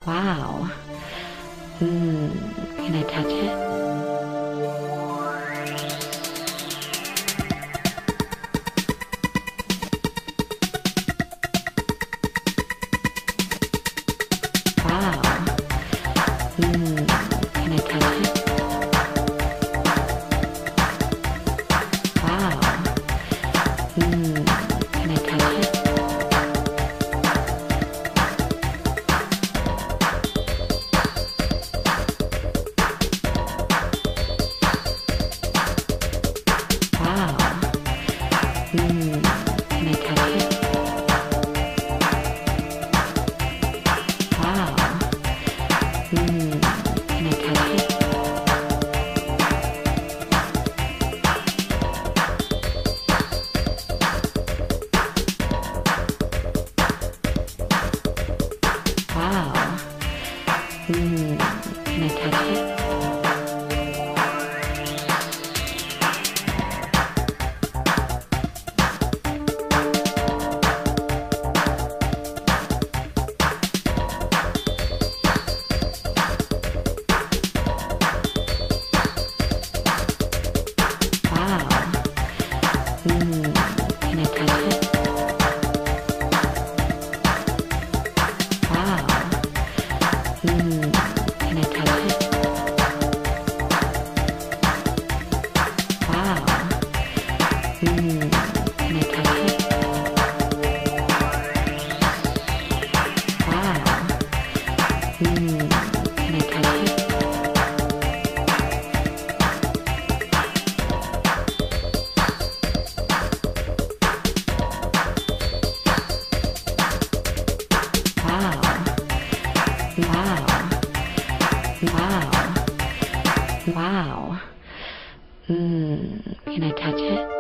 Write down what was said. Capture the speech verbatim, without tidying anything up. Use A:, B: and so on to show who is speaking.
A: Wow. Hmm. Can I touch it? Wow. Hmm. Can I touch it? Wow. Hmm. Can I touch it? Wow. Hmm. Can I touch it? Wow. Hmm. Can I touch it? Wow. Hmm. Can I touch it? Wow. Hmm. Can I touch it? Wow. Hmm. Can I touch it? Wow. Hmm. Can I touch it? Wow. Hmm. Can I touch it? Wow. Wow. Wow. Wow. Hmm. Can I touch it?